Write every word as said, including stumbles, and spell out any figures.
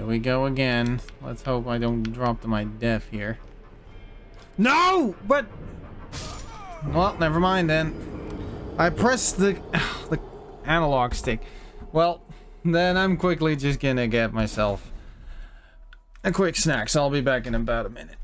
Here we go again. Let's hope I don't drop to my death here. No! But... Well, never mind then. I pressed the, the analog stick. Well, then I'm quickly just gonna get myself a quick snack, so I'll be back in about a minute.